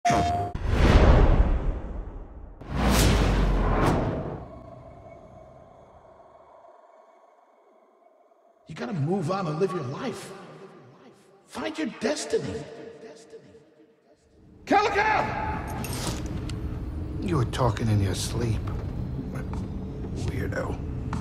You gotta move on and live your life. Find your destiny. Calico! You were talking in your sleep. Weirdo.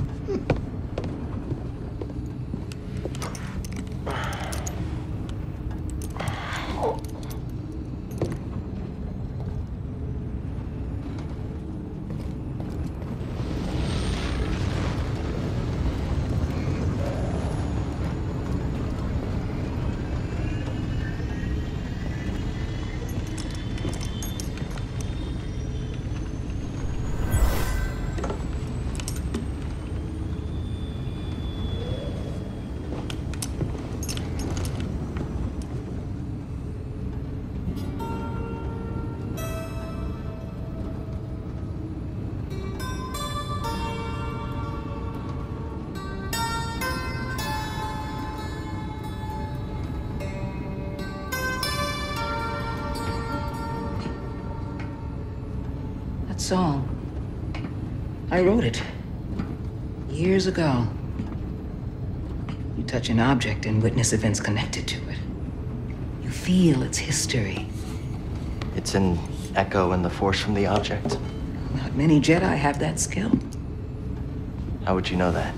Song. I wrote it years ago. You touch an object and witness events connected to it. You feel its history. It's an echo in the force from the object. Not many Jedi have that skill. How would you know that?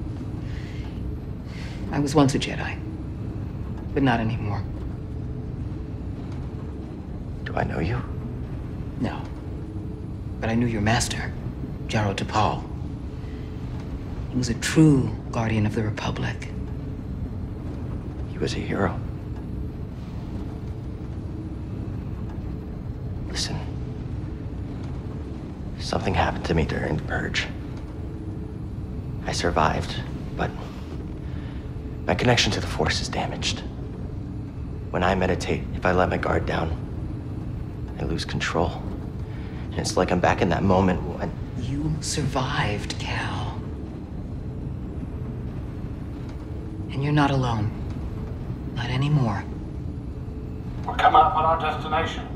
I was once a Jedi, but not anymore. Do I know you? No. But I knew your master, Jaro Tapal. He was a true guardian of the Republic. He was a hero. Listen. Something happened to me during the Purge. I survived, but my connection to the Force is damaged. When I meditate, if I let my guard down, I lose control. And it's like I'm back in that moment when... You survived, Cal. And you're not alone. Not anymore. We're coming up on our destination.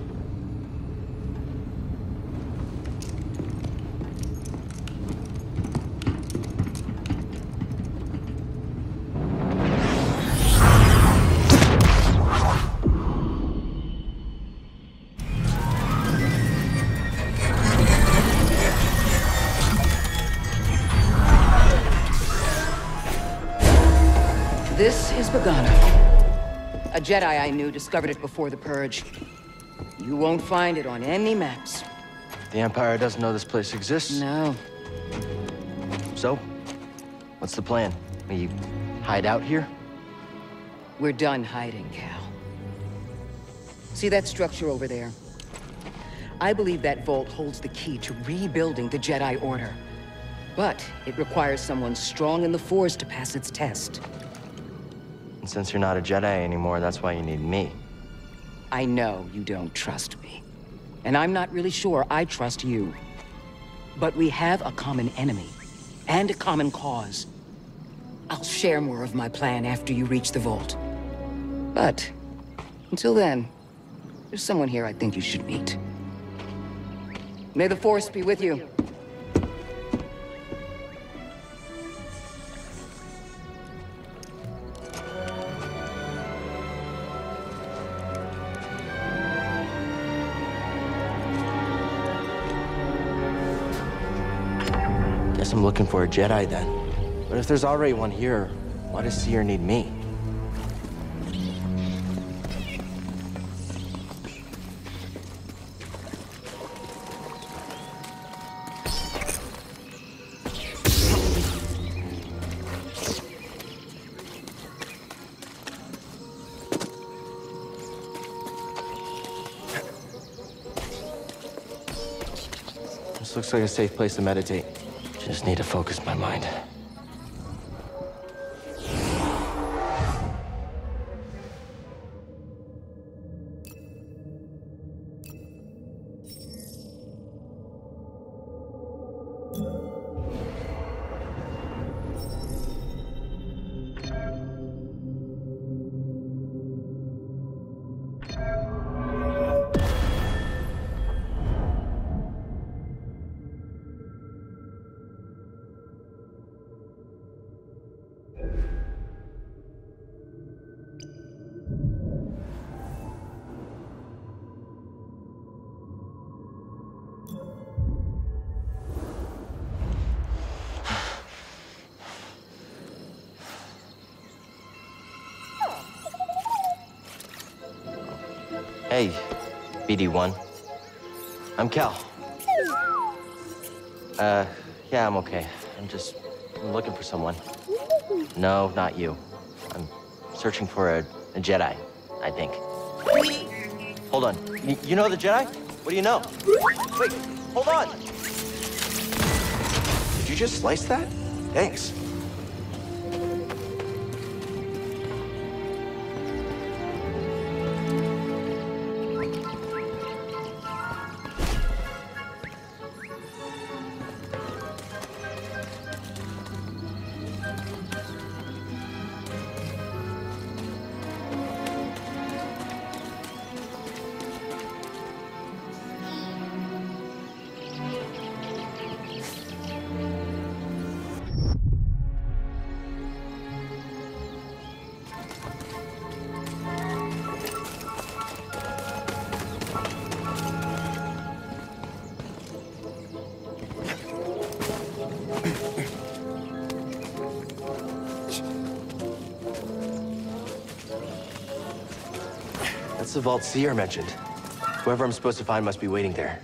This is Bogano. A Jedi I knew discovered it before the Purge. You won't find it on any maps. The Empire doesn't know this place exists. No. So, what's the plan? We hide out here? We're done hiding, Cal. See that structure over there? I believe that vault holds the key to rebuilding the Jedi Order. But it requires someone strong in the Force to pass its test. And since you're not a Jedi anymore, that's why you need me. I know you don't trust me. And I'm not really sure I trust you. But we have a common enemy. And a common cause. I'll share more of my plan after you reach the vault. But, until then, there's someone here I think you should meet. May the Force be with you. Guess I'm looking for a Jedi then. But if there's already one here, why does Cere need me? This looks like a safe place to meditate. Just need to focus my mind. Hey, BD1. I'm Cal. Yeah, I'm okay. I'm looking for someone. No, not you. I'm searching for a Jedi, I think. Hold on. You know the Jedi? What do you know? Wait, hold on! Did you just slice that? Thanks. That's the vault Cere mentioned. Whoever I'm supposed to find must be waiting there.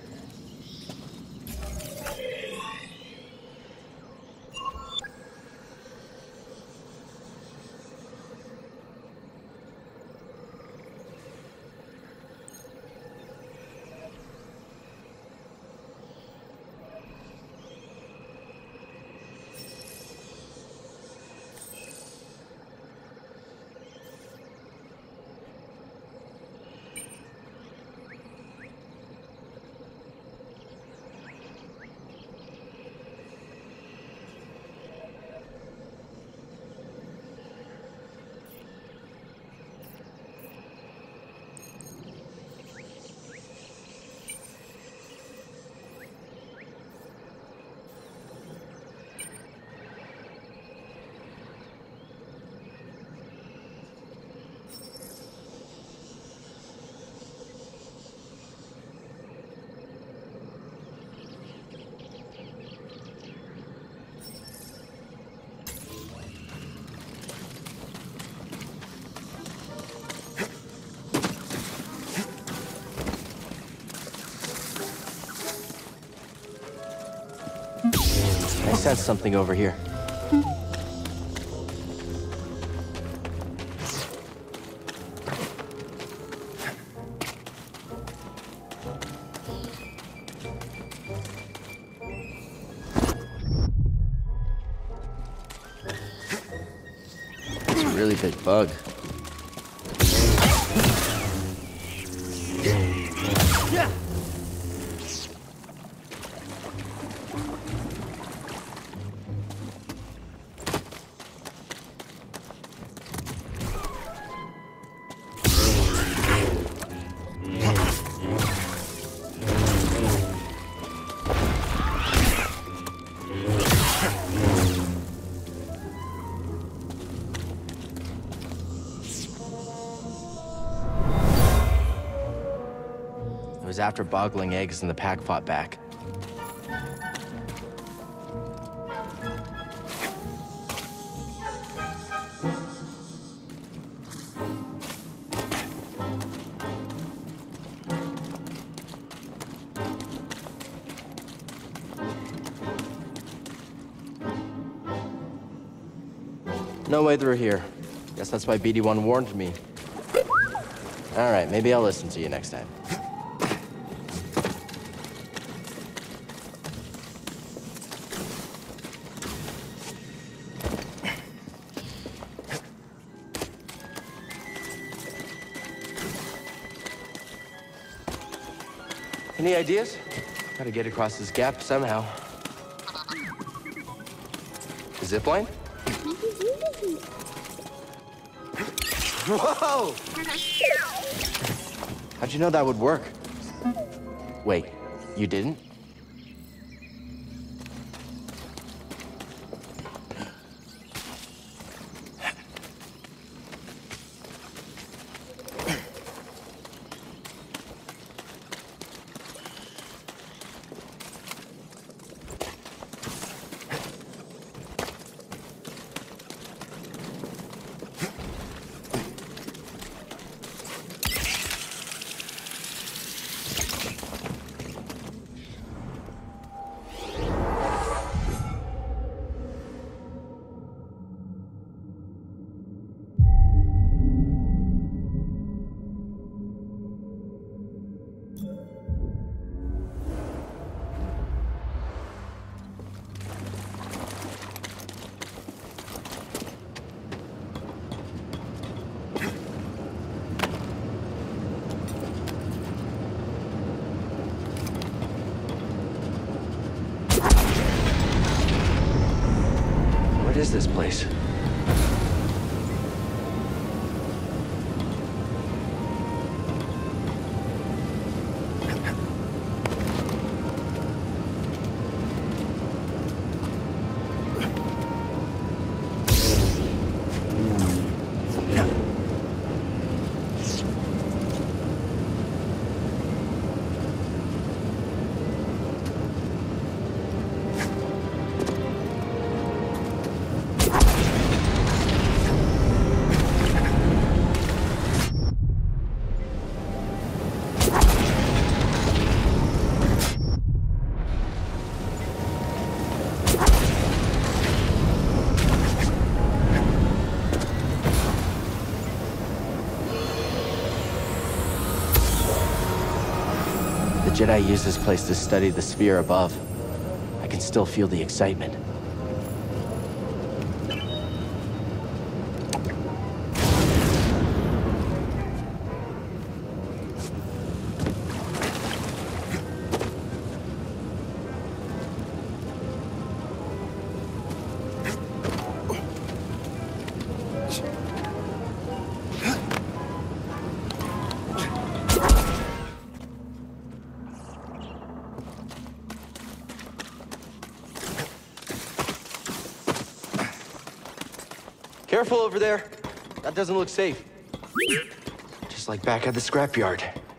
I sense something over here. It's a really big bug. It was after boggling eggs and the pack fought back. No way through here. Guess that's why BD1 warned me. All right, maybe I'll listen to you next time. Any ideas? Gotta get across this gap somehow. The zip line? Whoa! How'd you know that would work? Wait, you didn't? is this place? The Jedi used this place to study the sphere above. I can still feel the excitement. Careful over there. That doesn't look safe. Just like back at the scrapyard.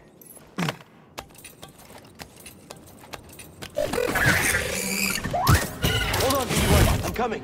Hold on, BB-1. I'm coming.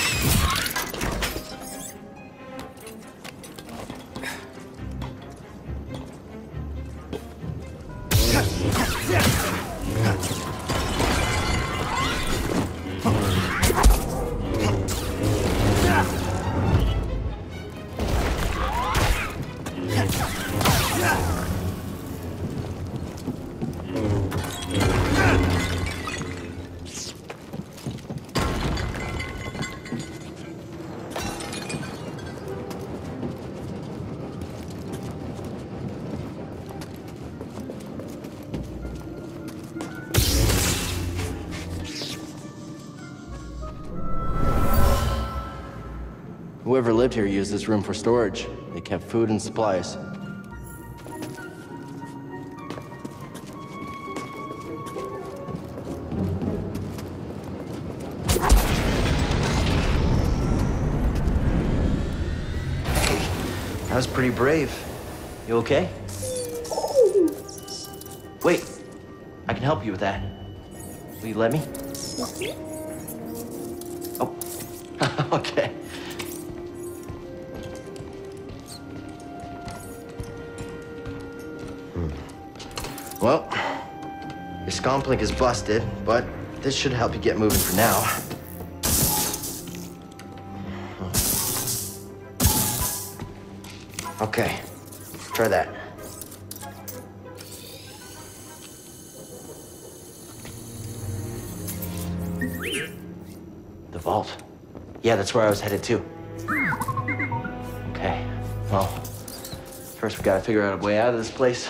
Whoever lived here used this room for storage. They kept food and supplies. That was pretty brave. You okay? Wait, I can help you with that. Will you let me? Oh, okay. Well, your scomplink is busted, but this should help you get moving for now. Okay, try that. The vault. Yeah, that's where I was headed to. Okay, well, first we gotta figure out a way out of this place.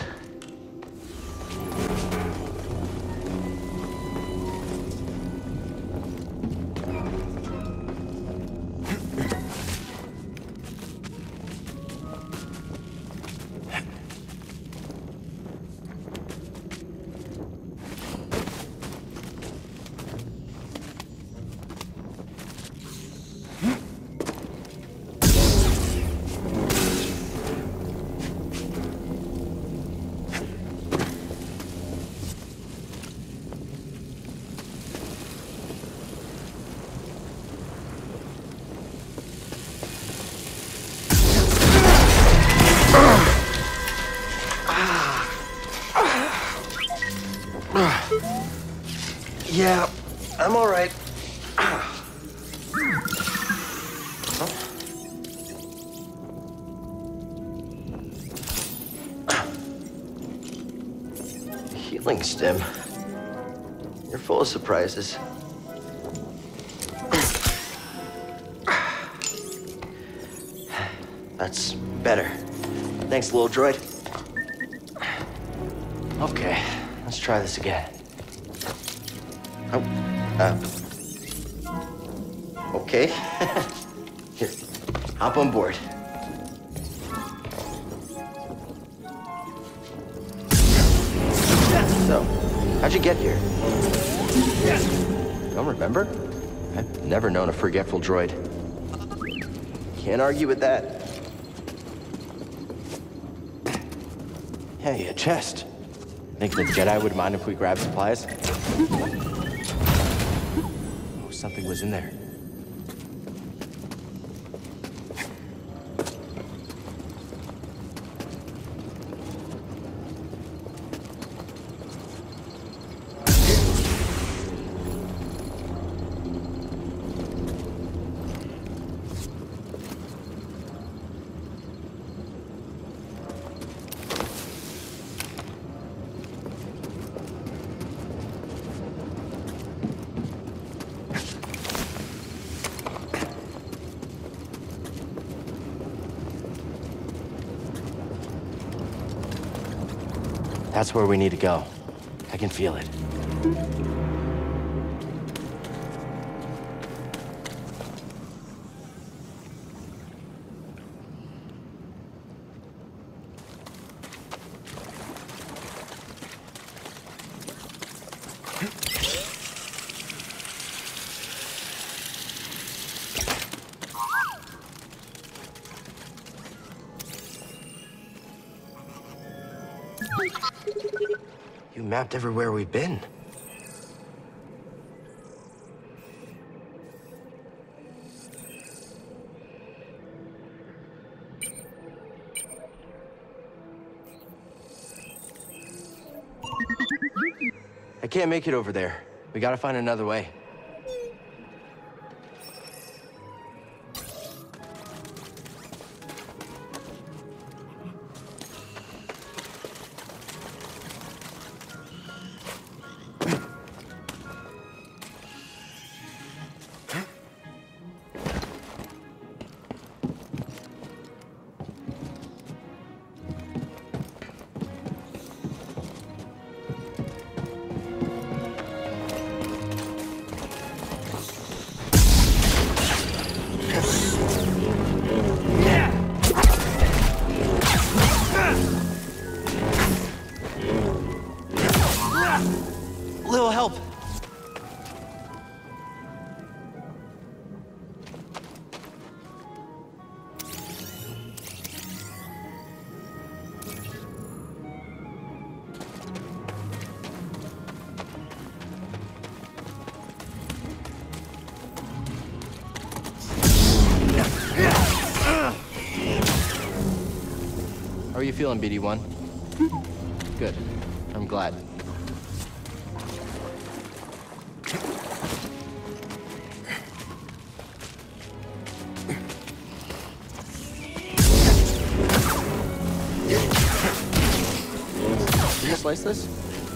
Yeah, I'm all right. Healing stem. You're full of surprises. That's better. Thanks, little droid. Okay, let's try this again. Oh, Okay. Here, hop on board. So, how'd you get here? Don't remember? I've never known a forgetful droid. Can't argue with that. Hey, a chest. Think the Jedi would mind if we grab supplies? Oh, something was in there. That's where we need to go. I can feel it. You mapped everywhere we've been. I can't make it over there. We gotta find another way. Little help. How are you feeling, BD1? Good. I'm glad. Can you slice this?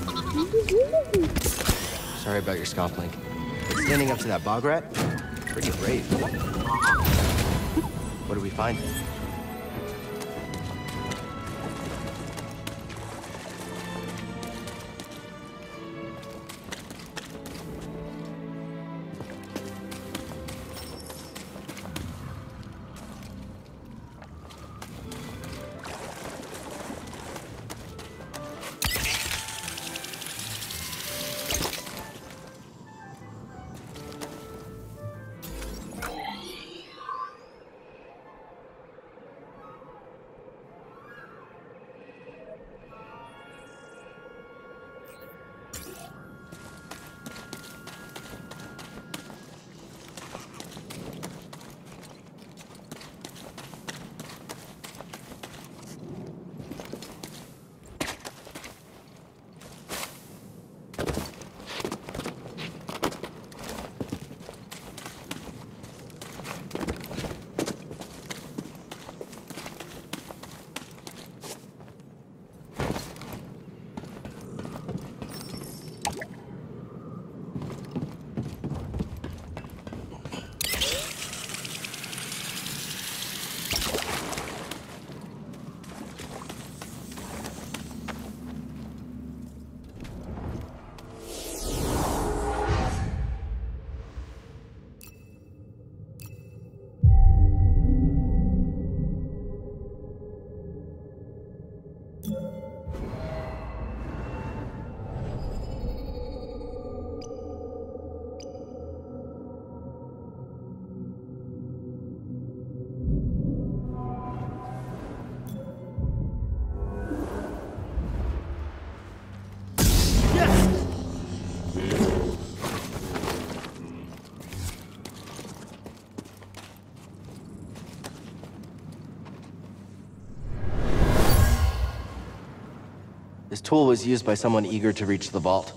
Sorry about your scalp link. But standing up to that bog rat? Pretty brave. What do we find? This tool was used by someone eager to reach the vault.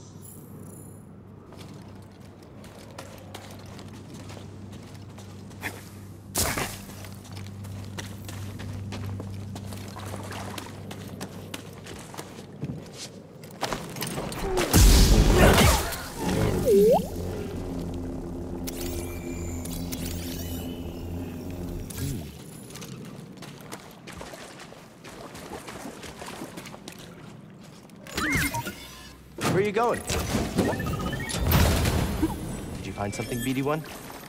Where are you going? Did you find something, BD1?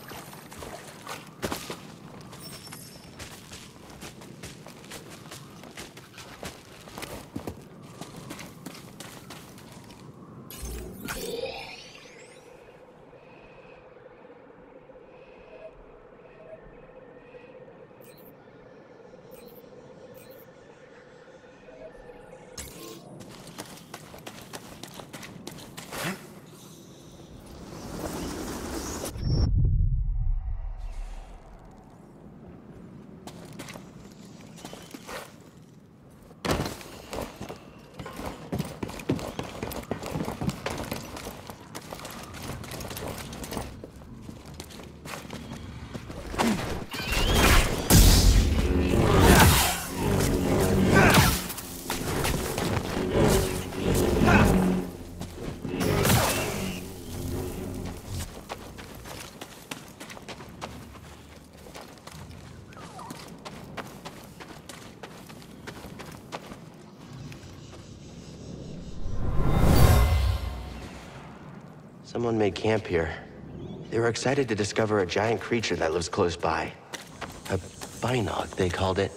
Someone made camp here. They were excited to discover a giant creature that lives close by. A binog, they called it.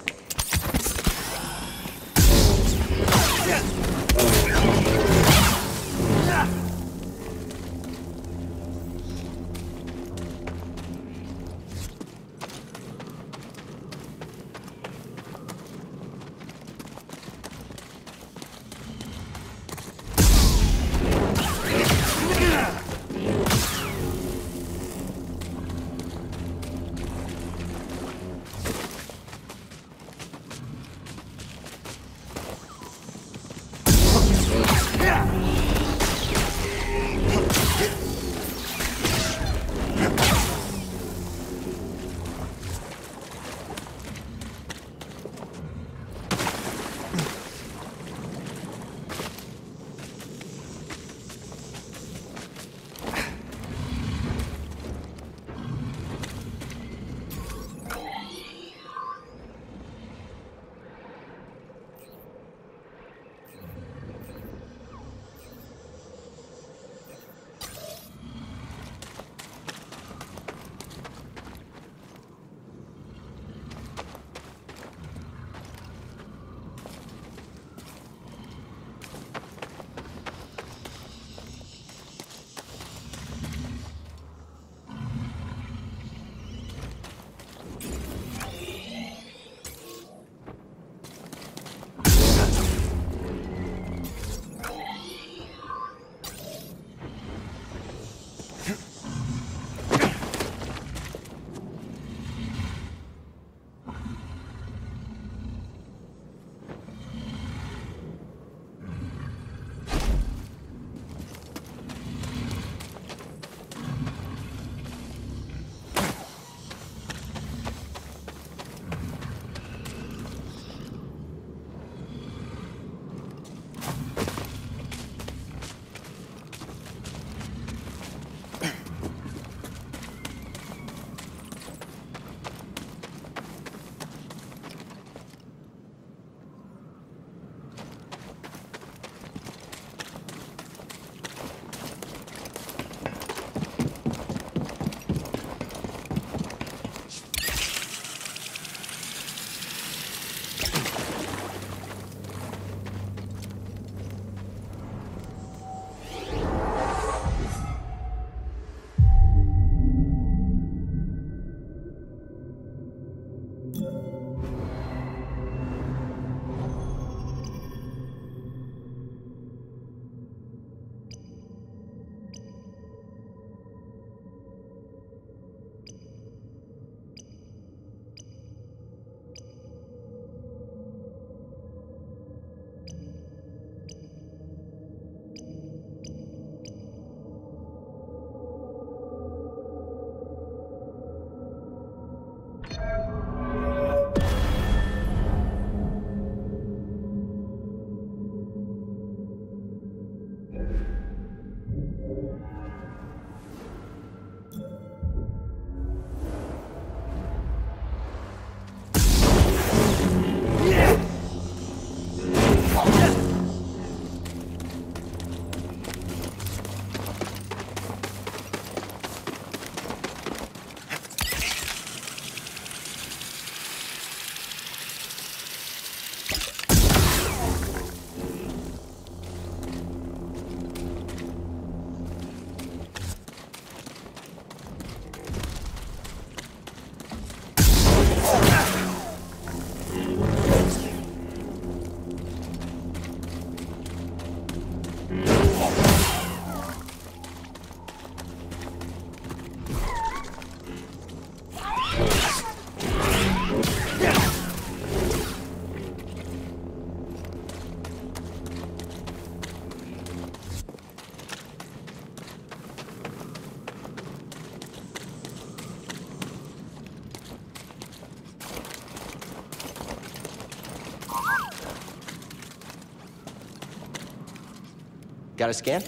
Got a scan?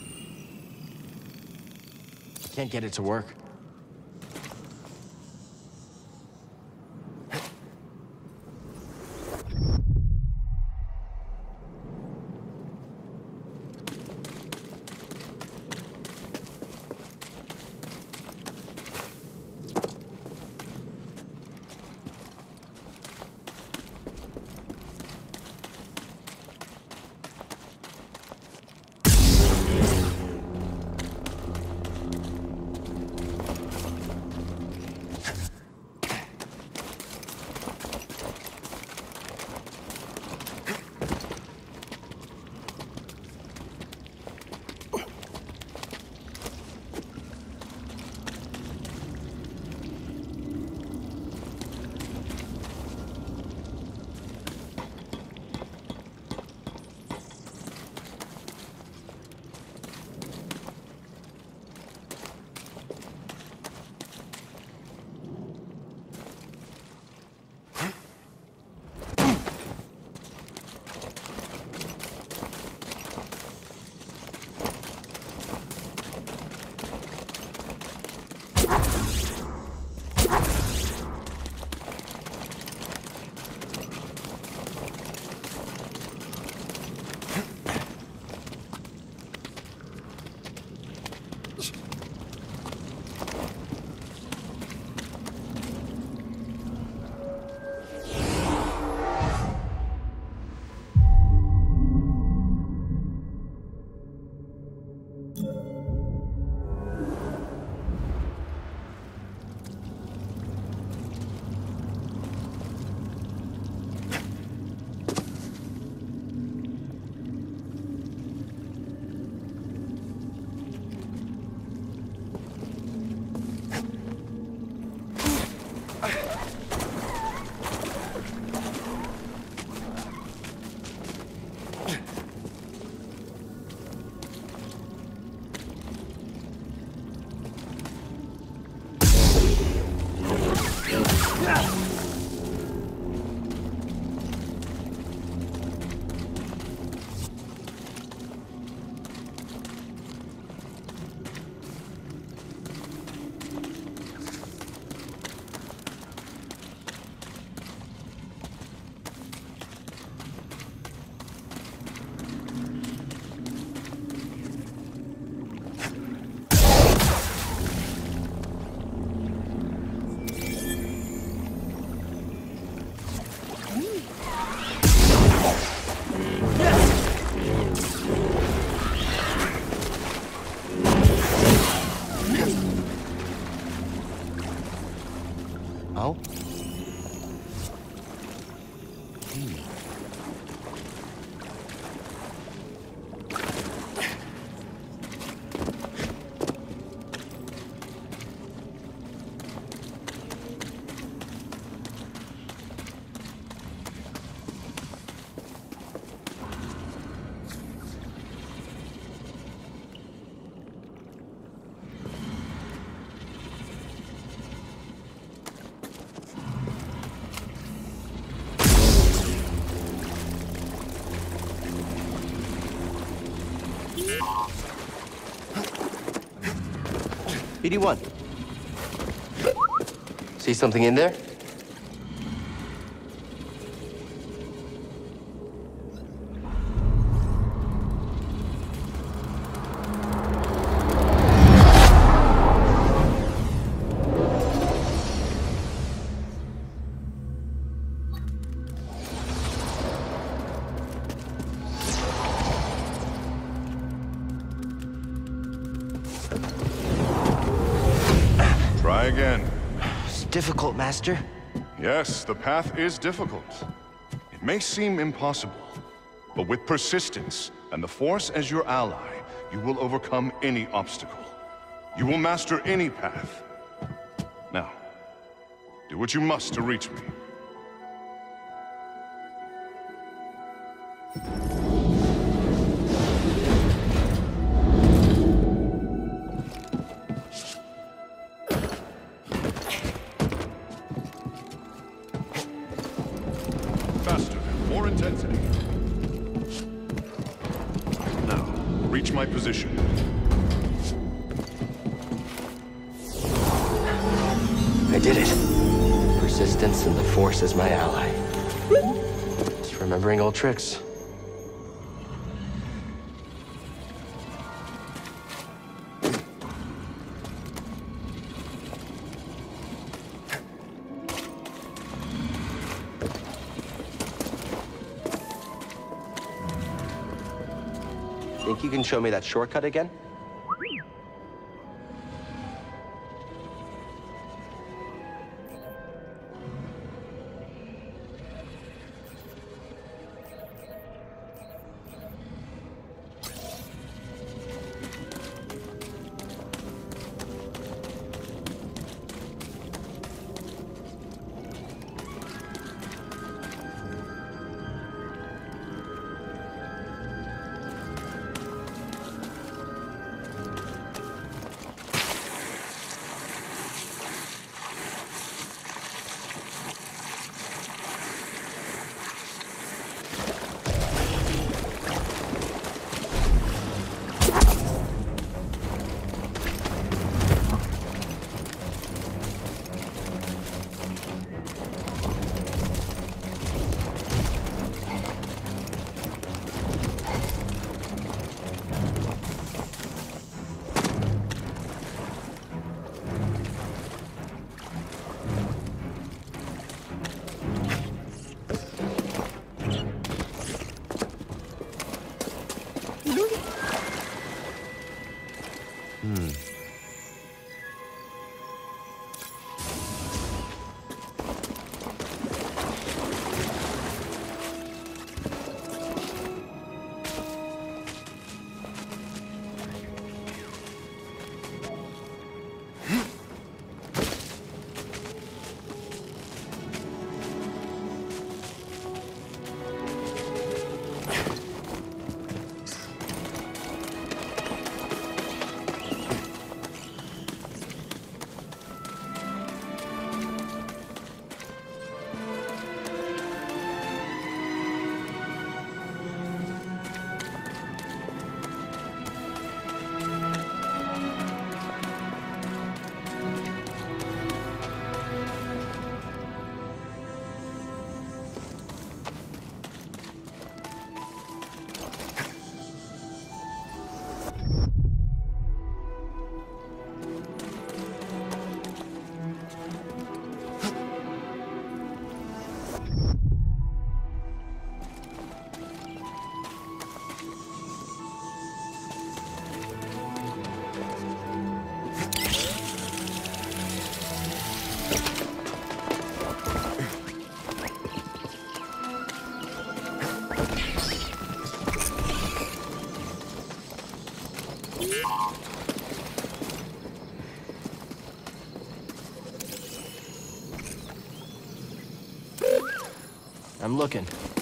Can't get it to work. BD1. See something in there? Difficult, Master. Yes, the path is difficult. It may seem impossible, but with persistence and the Force as your ally, you will overcome any obstacle. You will master any path. Now, do what you must to reach me. reach my position. I did it. Persistence and the Force is my ally. Just remembering old tricks. Think you can show me that shortcut again? I'm looking.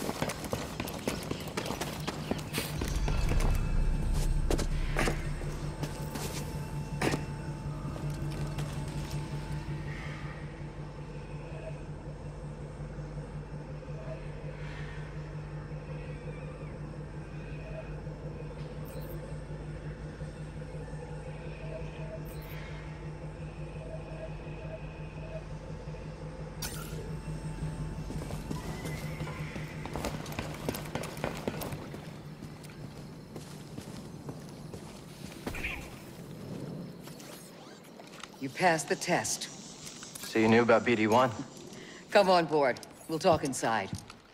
You passed the test. So you knew about BD-1? Come on board. We'll talk inside.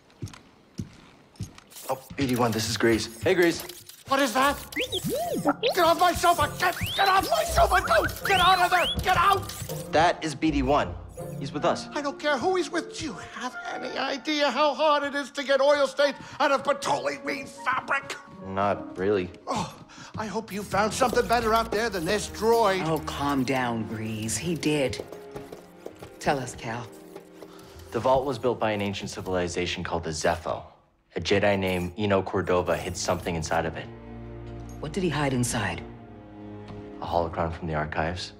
Oh, BD-1, this is Grease. Hey, Grease. What is that? Get off my sofa! Get off my sofa! Don't! Get out of there! Get out! That is BD-1. He's with us. I don't care who he's with. Do you have any idea how hard it is to get oil stains out of petroleum fabric? Not really. Oh, I hope you found something better out there than this droid. Oh, calm down, Grease. He did. Tell us, Cal. The vault was built by an ancient civilization called the Zepho. A Jedi named Eno Cordova hid something inside of it. What did he hide inside? A holocron from the archives.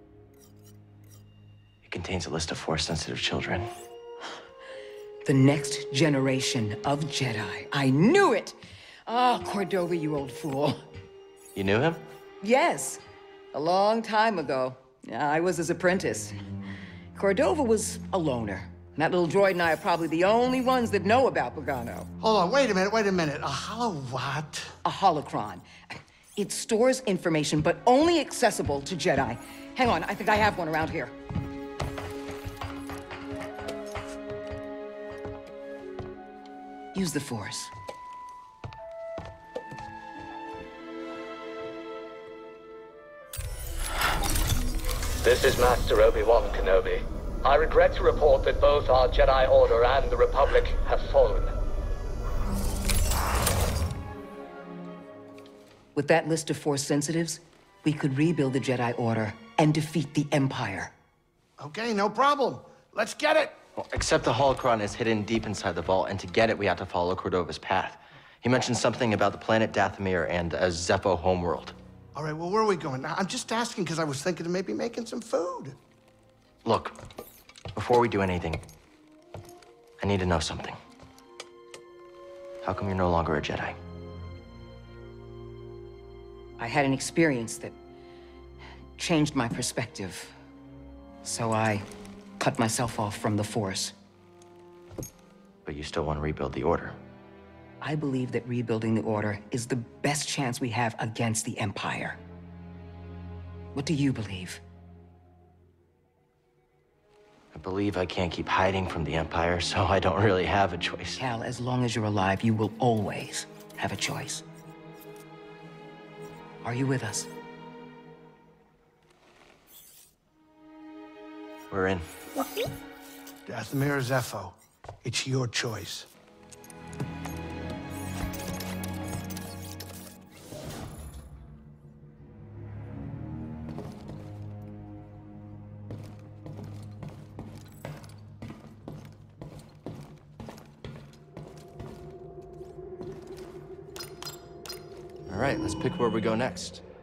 It contains a list of Force-sensitive children. The next generation of Jedi. I knew it! Oh, Cordova, you old fool. You knew him? Yes, a long time ago. I was his apprentice. Cordova was a loner. That little droid and I are probably the only ones that know about Bogano. Hold on, wait a minute. A hollow what? A holocron. It stores information, but only accessible to Jedi. Hang on, I think I have one around here. Use the Force. This is Master Obi-Wan Kenobi. I regret to report that both our Jedi Order and the Republic have fallen. With that list of Force sensitives, we could rebuild the Jedi Order and defeat the Empire. Okay, no problem. Let's get it. Well, except the holocron is hidden deep inside the vault, and to get it, we have to follow Cordova's path. He mentioned something about the planet Dathomir and a Zepho homeworld. All right, well, where are we going? Now, I'm just asking because I was thinking of maybe making some food. Look, before we do anything, I need to know something. How come you're no longer a Jedi? I had an experience that changed my perspective. So I cut myself off from the Force. But you still want to rebuild the Order. I believe that rebuilding the Order is the best chance we have against the Empire. What do you believe? I believe I can't keep hiding from the Empire, so I don't really have a choice. Cal, as long as you're alive, you will always have a choice. Are you with us? We're in. Dathomir or Zepho, it's your choice. All right, let's pick where we go next.